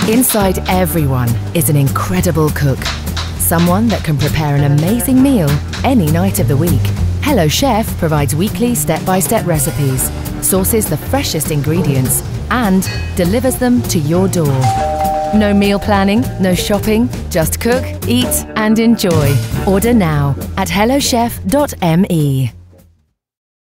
Inside everyone is an incredible cook. Someone that can prepare an amazing meal any night of the week. Hello Chef provides weekly step-by-step recipes, sources the freshest ingredients, and delivers them to your door. No meal planning, no shopping, just cook, eat, and enjoy. Order now at hellochef.me.